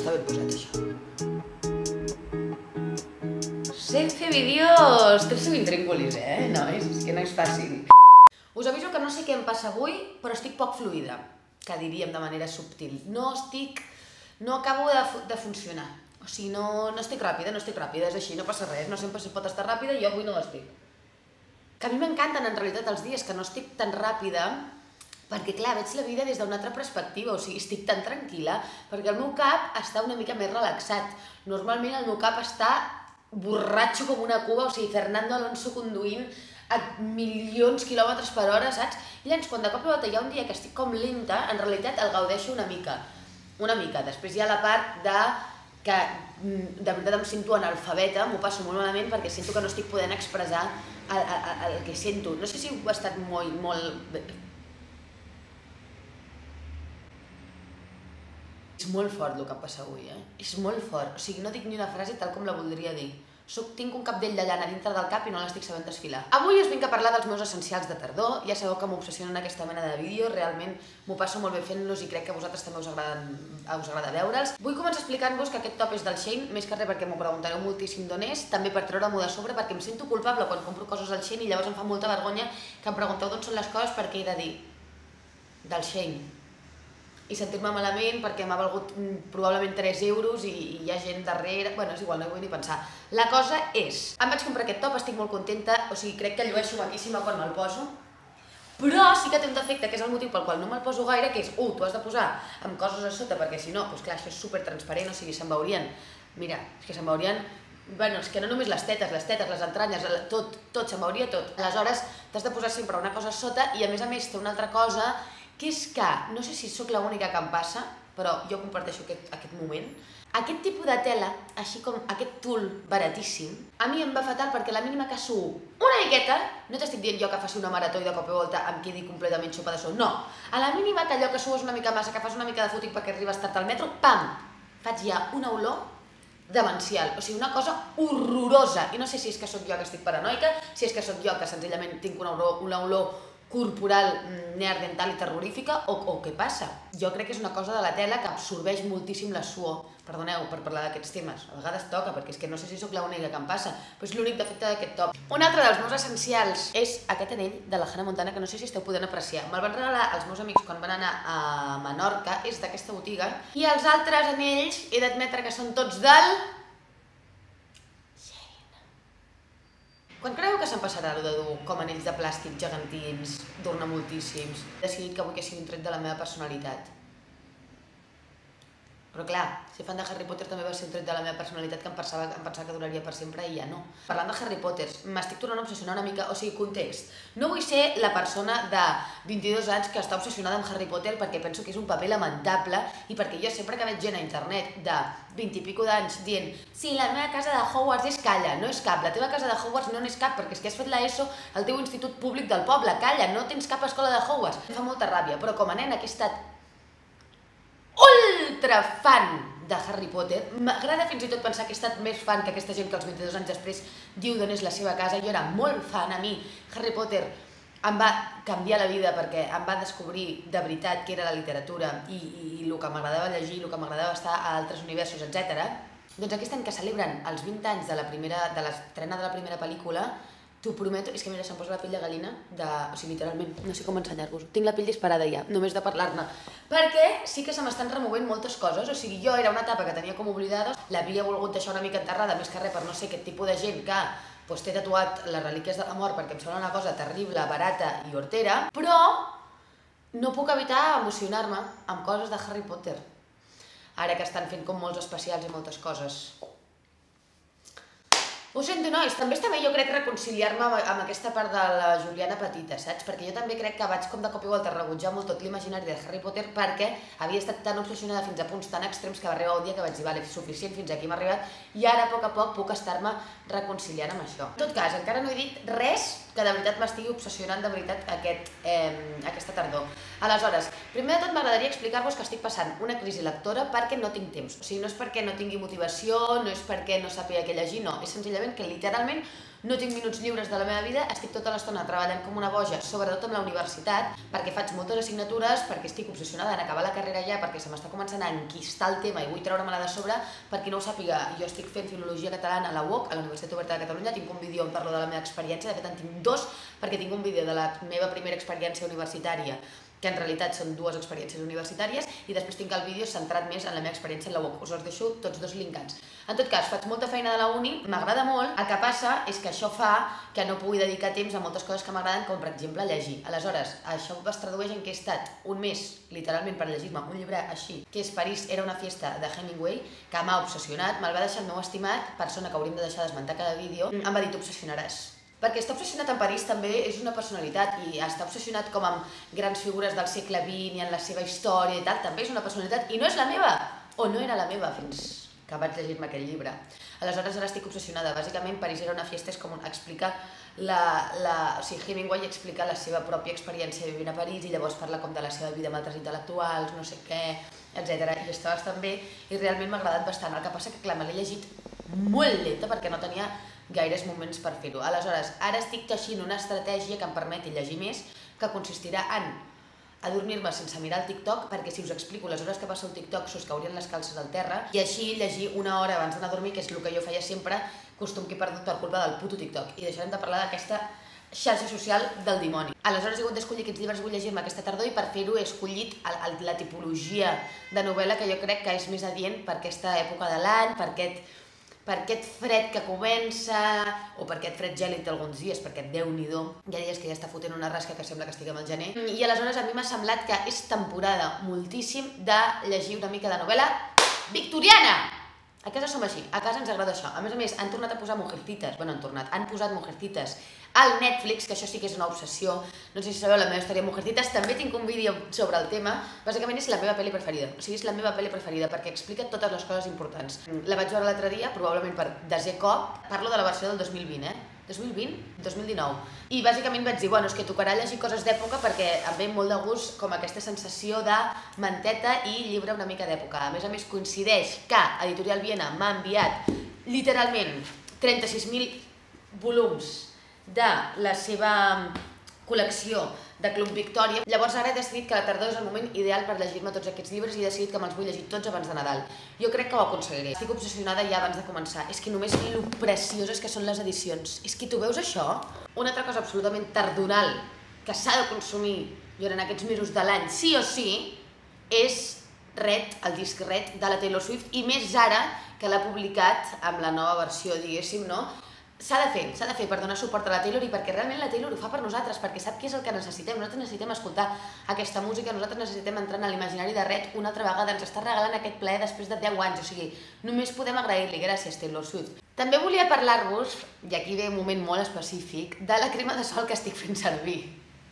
Està ben posat, això. Sé fer vídeos... Té el seu intríngulis, nois? És que no és fàcil. Us aviso que no sé què em passa avui, però estic poc fluida, que diríem de manera subtil. No acabo de funcionar. O sigui, no estic ràpida, és així, no passa res, no sempre s'hi pot estar ràpida i jo avui no l'estic. Que a mi m'encanten en realitat els dies que no estic tan ràpida, perquè clar, veig la vida des d'una altra perspectiva, o sigui, estic tan tranquil·la, perquè el meu cap està una mica més relaxat. Normalment el meu cap està borratxo com una cuba, o sigui, Fernando Alonso conduint a milions quilòmetres per hora, saps? I llavors, quan de cop i volta hi ha un dia que estic com lenta, en realitat el gaudeixo una mica. Després hi ha la part que de veritat em sento analfabeta, m'ho passo molt malament perquè sento que no estic podent expressar el que sento. No sé si ho ha estat molt... És molt fort el que em passa avui, És molt fort. O sigui, no dic ni una frase tal com la voldria dir. Tinc un cabdell de llana dintre del cap i no l'estic sabent desfilar. Avui us vinc a parlar dels meus essencials de tardor. Ja sabeu que m'obsessionen aquesta mena de vídeos, realment m'ho passo molt bé fent-los i crec que a vosaltres també us agrada veure'ls. Vull començar explicant-vos que aquest top és del Shein, més que res perquè m'ho preguntareu moltíssim d'on és, també per treure-m'ho de sobre perquè em sento culpable quan compro coses al Shein i llavors em fa molta vergonya que em pregunteu d'on són les coses perquè he de dir del Shein. I sentir-me malament perquè m'ha valgut probablement 3 euros i hi ha gent darrere... Bueno, és igual, no hi vull ni pensar. La cosa és... Em vaig comprar aquest top, estic molt contenta, o sigui, crec que llueixo maquíssima quan me'l poso, però sí que té un defecte, que és el motiu pel qual no me'l poso gaire, que és, t'ho has de posar amb coses a sota, perquè si no, doncs clar, això és supertransparent, o sigui, se'n veurien... Mira, és que se'n veurien... Bueno, és que no només les tetes, les entranyes, tot, se'n veuria tot. Aleshores, t'has de posar sempre una cosa a sota i a més té una altra cosa, que és que, no sé si sóc l'única que em passa, però jo comparteixo aquest moment, aquest tipus de tela, així com aquest tul baratíssim, a mi em va fatal perquè la mínima que suo una miqueta, no t'estic dient jo que faci una marató i de cop i volta em quedi completament xupa de sol, no, a la mínima que allò que suos una mica massa, que fas una mica de footing perquè arribes tard al metro, pam, faig ja una olor demencial, o sigui, una cosa horrorosa, i no sé si és que sóc jo que estic paranoica, si és que sóc jo que senzillament tinc una olor corporal neandertal i terrorífica, o què passa? Jo crec que és una cosa de la tela que absorbeix moltíssim la suor. Perdoneu per parlar d'aquests temes, a vegades toca, perquè és que no sé si sóc l'única que em passa, però és l'únic defecte d'aquest top. Un altre dels meus essencials és aquest anell de la Hannah Montana, que no sé si esteu podent apreciar. Me'l van regalar els meus amics quan van anar a Menorca, és d'aquesta botiga, i els altres anells he d'admetre que són tots del... Quan creieu que se'm passarà de dur com anells de plàstic gegantins, dur-ne moltíssims? He decidit que vull que sigui un tret de la meva personalitat. Però clar, ser fan de Harry Potter també va ser un tret de la meva personalitat que em pensava que duraria per sempre i ja no. Parlant de Harry Potter, m'estic tornant a obsessionar una mica, o sigui, context. No vull ser la persona de 22 anys que està obsessionada amb Harry Potter perquè penso que és un paper lamentable i perquè jo sempre que veig gent a internet de 20 i pico d'anys dient sí, la meva casa de Hogwarts és calla, no és cap, la teva casa de Hogwarts no n'és cap perquè és que has fet l'ESO al teu institut públic del poble, calla, no tens cap escola de Hogwarts. Em fa molta ràbia, però com a nena que he estat ultra fan de Harry Potter, m'agrada fins i tot pensar que he estat més fan que aquesta gent que als 22 anys després diu d'on és la seva casa. Jo era molt fan, a mi Harry Potter em va canviar la vida perquè em va descobrir de veritat què era la literatura i el que m'agradava llegir, el que m'agradava estar a altres universos, etc. Doncs aquest any que celebren els 20 anys de l'estrena de la primera pel·lícula, t'ho prometo, és que mira, se'm posa la pell de gallina, o sigui, literalment, no sé com ensenyar-vos, tinc la pell disparada ja, només de parlar-ne, perquè sí que se m'estan removent moltes coses, o sigui, jo era una etapa que tenia com oblidada, l'havia volgut deixar una mica enterrada, més que res per no sé aquest tipus de gent que té tatuat les relíquies de la mort perquè em sembla una cosa terrible, barata i hortera, però no puc evitar emocionar-me amb coses de Harry Potter, ara que estan fent com molts especials i moltes coses. Ho sento, nois, també està bé jo crec reconciliar-me amb aquesta part de la Juliana petita, saps? Perquè jo també crec que vaig com de cop i volta rebutjar molt tot l'imaginari de Harry Potter perquè havia estat tan obsessionada fins a punts tan extrems que va arribar un dia que vaig dir, vale, suficient, fins aquí m'ha arribat, i ara a poc puc estar-me reconciliant amb això. En tot cas, encara no he dit res que de veritat m'estigui obsessionant de veritat aquesta tardor. Aleshores, primer de tot m'agradaria explicar-vos que estic passant una crisi lectora perquè no tinc temps. O sigui, no és perquè no tingui motivació, no és perquè no sàpiga què llegir, no. És senzillament que literalment no tinc minuts lliures de la meva vida, estic tota l'estona treballant com una boja, sobretot amb la universitat, perquè faig moltes assignatures, perquè estic obsessionada en acabar la carrera ja, perquè se m'està començant a enquistar el tema i vull treure-me-la de sobre. Per qui no ho sàpiga, jo estic fent Filologia Catalana a la UOC, a la Universitat Oberta de Catalunya, tinc un vídeo on parlo de la meva experiència, de fet en tinc dos, perquè tinc un vídeo de la meva primera experiència universitària, que en realitat són dues experiències universitàries, i després tinc el vídeo centrat més en la meva experiència en la UOC. Us els deixo tots dos linkats. En tot cas, faig molta feina de la uni, m'agrada molt, el que passa és que això fa que no pugui dedicar temps a moltes coses que m'agraden, com per exemple llegir. Aleshores, això es tradueix en que he estat un mes, literalment, per llegir-me un llibre així, que és París era una fiesta, de Hemingway, que m'ha obsessionat, me'l va deixar el meu estimat, persona que hauríem de deixar d'esmentar cada vídeo, em va dir t'obsessionaràs. Perquè estar obsessionat en París també és una personalitat, i estar obsessionat com amb grans figures del segle XX i en la seva història i tal, també és una personalitat, i no és la meva, o no era la meva fins que vaig llegir-me aquell llibre. Aleshores ara estic obsessionada. Bàsicament París era una fiesta és com explica o sigui, Hemingway explica la seva pròpia experiència vivint a París i llavors parla com de la seva vida amb altres intel·lectuals, no sé què, etc. I està bastant bé i realment m'ha agradat bastant. El que passa que, clar, me l'he llegit molt lenta perquè no tenia gaires moments per fer-ho. Aleshores, ara estic teixint una estratègia que em permeti llegir més, que consistirà en adormir-me sense mirar el TikTok, perquè si us explico les hores que passa el TikTok s'us caurien les calces al terra, i així llegir una hora abans d'anar a dormir, que és el que jo feia sempre, costum que he perdut per culpa del puto TikTok. I deixarem de parlar d'aquesta xarxa social del dimoni. Aleshores he hagut d'escollir quins llibres vull llegir-me aquesta tardor i per fer-ho he escollit la tipologia de novel·la que jo crec que és més adient per aquesta època de l'any, per aquest fred que comença, o per aquest fred gèlid alguns dies, perquè Déu-n'hi-do, hi ha dies que ja està fotent una rasca que sembla que estiguem al gener, i aleshores a mi m'ha semblat que és temporada moltíssim de llegir una mica de novel·la victoriana! A casa som així, a casa ens agrada això. A més, han tornat a posar Mujercitas, han posat Mujercitas al Netflix, que això sí que és una obsessió. No sé si sabeu la meva història amb Mujercitas, també tinc un vídeo sobre el tema. Bàsicament és la meva pel·li preferida, o sigui, és la meva pel·li preferida perquè explica totes les coses importants. La vaig veure l'altre dia, probablement per desè cop, parlo de la versió del 2020, 2020? 2019. I bàsicament vaig dir, bueno, és que tocarà llegir coses d'època perquè em ve molt de gust com aquesta sensació de manteta i llibre una mica d'època. A més, coincideix que Editorial Viena m'ha enviat literalment 36.000 volums de la seva col·lecció de Club Victòria. Llavors ara he decidit que la tardor és el moment ideal per llegir-me tots aquests llibres i he decidit que me'ls vull llegir tots abans de Nadal. Jo crec que ho aconseguiré. Estic obsessionada ja abans de començar. És que només lo precioses que són les edicions. És que tu veus això? Una altra cosa absolutament tardonal que s'ha de consumir durant aquests mesos de l'any, sí o sí, és Red, el disc Red de la Taylor Swift, i més ara que l'ha publicat amb la nova versió, diguéssim, no? S'ha de fer per donar suport a la Taylor i perquè realment la Taylor ho fa per nosaltres, perquè sap què és el que necessitem. Nosaltres necessitem escoltar aquesta música, nosaltres necessitem entrar en l'imaginari de Red una altra vegada, ens està regalant aquest plaer després de 10 anys, o sigui, només podem agrair-li, gràcies Taylor Swift. També volia parlar-vos, i aquí ve un moment molt específic, de la crema de sol que estic fent servir.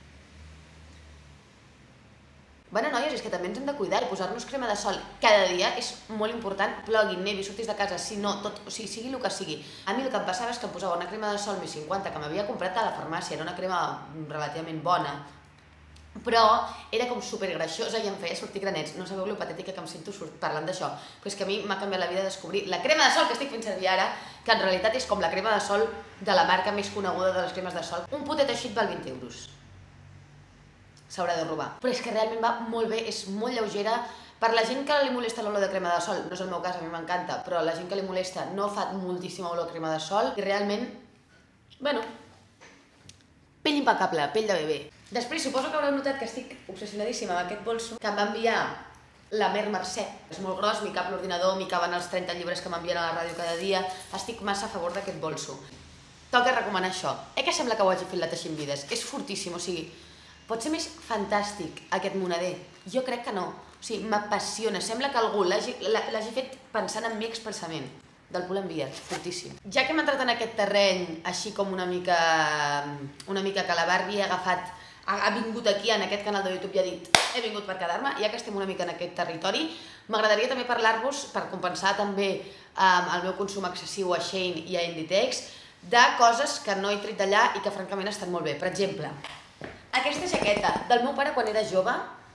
Bueno, noies, és que també ens hem de cuidar i posar-nos crema de sol cada dia és molt important. Plogui, nevi, surtis de casa, si no, tot, o sigui, sigui el que sigui. A mi el que em passava és que em posava una crema de sol més 50 que m'havia comprat a la farmàcia, era una crema relativament bona, però era com supergreixosa i em feia sortir granets. No sabeu lo patètica que em sento parlant d'això, però és que a mi m'ha canviat la vida descobrir la crema de sol que estic fent servir ara, que en realitat és com la crema de sol de la marca més coneguda de les cremes de sol. Un potet així val 20 euros. S'haurà de robar. Però és que realment va molt bé, és molt lleugera. Per la gent que li molesta l'olor de crema de sol, no és el meu cas, a mi m'encanta, però la gent que li molesta no fa moltíssima olor a crema de sol i realment, bueno, pell impecable, pell de bebè. Després suposo que haureu notat que estic obsessionadíssima amb aquest bolso que em va enviar la Mer Mercè. És molt gros, m'hi cap l'ordinador, m'hi caben els 30 llibres que m'envien a la ràdio cada dia. Estic massa a favor d'aquest bolso. Toca recomanar això. Que sembla que ho hagi fet la Teixint Vides. És fortíssim, o sigui, pot ser més fantàstic aquest monader? Jo crec que no. O sigui, m'apassiona. Sembla que algú l'hagi fet pensant en mi expressament. Del Pol Envia, fortíssim. Ja que hem entrat en aquest terreny així com una mica que la Barbie ha vingut aquí en aquest canal de YouTube i ha dit he vingut per quedar-me, ja que estem una mica en aquest territori, m'agradaria també parlar-vos, per compensar també el meu consum excessiu a Shein i a Inditex, de coses que no he tret d'allà i que francament estan molt bé. Per exemple, aquesta jaqueta del meu pare quan era jove,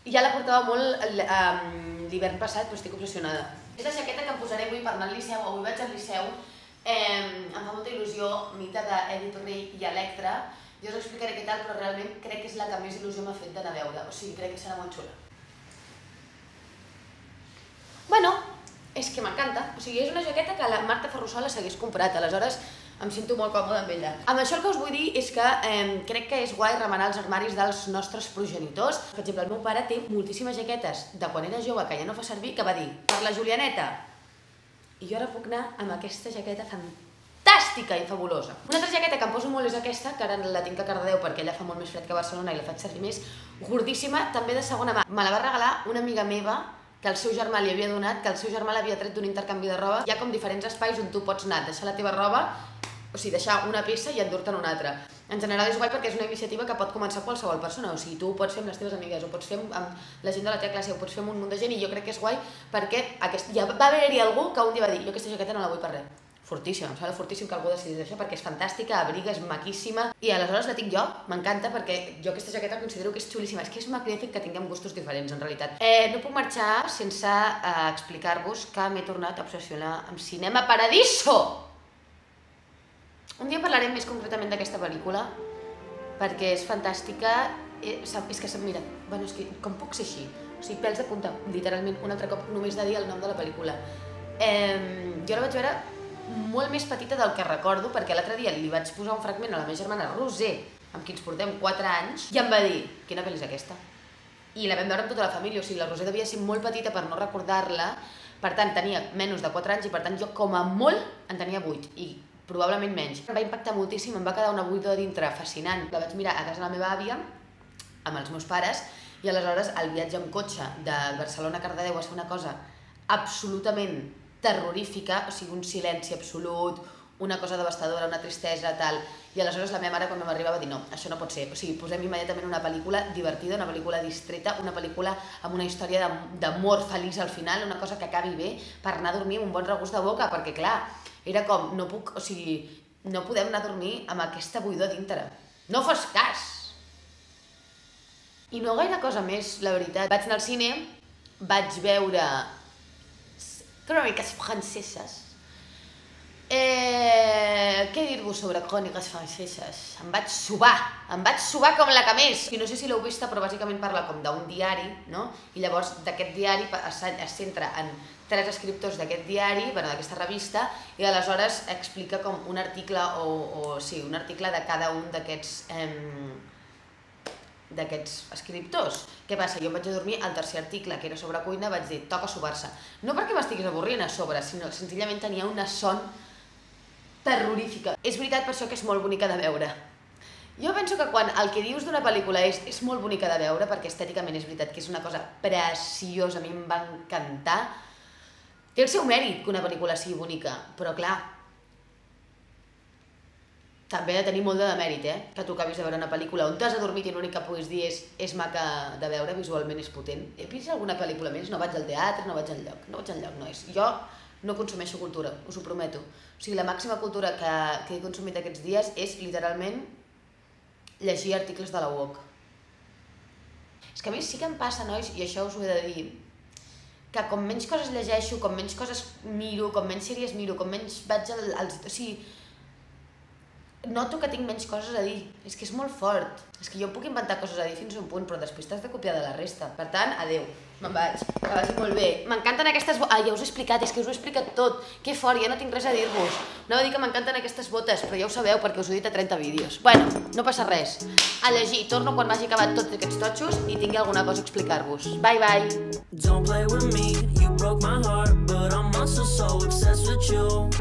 Ja la portava molt l'hivern passat, però estic obsessionada. És la jaqueta que em posaré avui per anar al Liceu, avui vaig al Liceu. Em fa molta il·lusió, mite d'Edith Rey i Electra. Jo us explicaré què tal, però realment crec que és la que més il·lusió m'ha fet d'anar a veure. O sigui, crec que serà molt xula. Bueno, és que m'encanta. O sigui, és una jaqueta que la Marta Ferrusola s'hagués comprat, aleshores em sento molt còmoda amb ella. Amb això el que us vull dir és que crec que és guai remenar els armaris dels nostres progenitors. Per exemple, el meu pare té moltíssimes jaquetes de quan era jove que ja no fa servir, que va dir, per la Julianeta. I jo ara puc anar amb aquesta jaqueta fantàstica i fabulosa. Una altra jaqueta que em poso molt és aquesta, que ara la tinc a Cardedeu perquè ella fa molt més fred que a Barcelona i la faig servir més, gordíssima, també de segona mà. Me la va regalar una amiga meva que el seu germà li havia donat, que el seu germà l'havia tret d'un intercanvi de roba. Hi ha com diferents espais on tu pots anar, deixar la teva roba, o sigui, deixar una peça i endur-te'n una altra. En general és guai perquè és una iniciativa que pot començar qualsevol persona, o sigui, tu ho pots fer amb les teves amigues, ho pots fer amb la gent de la teva classe, ho pots fer amb un munt de gent, i jo crec que és guai perquè ja va haver-hi algú que un dia va dir, jo aquesta jaqueta no la vull per res. Fortíssima, em sembla fortíssim que algú decidís això perquè és fantàstica, abriga, és maquíssima i aleshores la tinc jo, m'encanta perquè jo aquesta jaqueta considero que és xulíssima, és que és magnífic que tinguem gustos diferents en realitat. No puc marxar sense explicar-vos que m'he tornat a obsessionar amb Cinema Paradiso! Un dia parlarem més concretament d'aquesta pel·lícula perquè és fantàstica, és que mira, bueno, és que com puc ser així? O sigui, pèls de punta, literalment, un altre cop només de dir el nom de la pel·lícula. Jo la vaig veure molt més petita del que recordo, perquè l'altre dia li vaig posar un fragment a la meva germana Roser, amb qui ens portem 4 anys, i em va dir, quina pel·li és aquesta? I la vam veure amb tota la família, o sigui, la Roser devia ser molt petita per no recordar-la, per tant, tenia menys de 4 anys, i per tant, jo com a molt en tenia 8, i probablement menys. Em va impactar moltíssim, em va quedar una buidor dintre fascinant. La vaig mirar a casa de la meva àvia, amb els meus pares, i aleshores el viatge amb cotxe de Barcelona a Cardedeu va ser una cosa absolutament terrorífica, o sigui, un silenci absolut, una cosa devastadora, una tristesa, tal. I aleshores la meva mare, quan vam arribar, va dir no, això no pot ser. O sigui, posem immediatament una pel·lícula divertida, una pel·lícula distreta, una pel·lícula amb una història d'amor feliç al final, una cosa que acabi bé per anar a dormir amb un bon regust de boca, perquè clar, era com, no puc, o sigui, no podem anar a dormir amb aquesta buidor dintre. No fos cas! I no gaire cosa més, la veritat. Vaig anar al cine, vaig veure Cròniques franceses. Què dir-vos sobre Cròniques franceses? Em vaig subar com la que més. I no sé si l'heu vista, però bàsicament parla com d'un diari, no? I llavors d'aquest diari es centra en 3 escriptors d'aquest diari, d'aquesta revista, i aleshores explica com un article, un article de cada un d'aquests escriptors. Què passa? Jo em vaig a dormir al 3è article, que era sobre cuina, vaig dir, toca sobar-se. No perquè m'estigués avorrint a sobre, sinó que senzillament tenia una son terrorífica. És veritat per això que és molt bonica de veure. Jo penso que quan el que dius d'una pel·lícula és molt bonica de veure, perquè estèticament és veritat que és una cosa preciosa, a mi em va encantar, té el seu mèrit que una pel·lícula sigui bonica, però clar, també ha de tenir molt de demèrit, que tu acabis de veure una pel·lícula on t'has adormit i l'únic que puguis dir és maca de veure, visualment és potent. He vist alguna pel·lícula més? No vaig al teatre, no vaig enlloc, no és. Jo no consumeixo cultura, us ho prometo. O sigui, la màxima cultura que he consumit aquests dies és literalment llegir articles de la UOC. És que a mi sí que em passa, nois, i això us ho he de dir, que com menys coses llegeixo, com menys coses miro, com menys sèries miro, com menys vaig als... O sigui, noto que tinc menys coses a dir. És que és molt fort. És que jo puc inventar coses a dir fins a un punt, però després t'has de copiar de la resta. Per tant, adeu. Me'n vaig. Que vagi molt bé. M'encanten aquestes botes. Ja us he explicat, és que us ho he explicat tot. Que fort, ja no tinc res a dir-vos. Anava a dir que m'encanten aquestes botes, però ja ho sabeu perquè us ho he dit a 30 vídeos. Bueno, no passa res. A llegir. Torno quan m'hagi acabat tots aquests totxos i tingui alguna cosa a explicar-vos. Bye, bye. Don't play with me, you broke my heart, but I'm also so obsessed with you.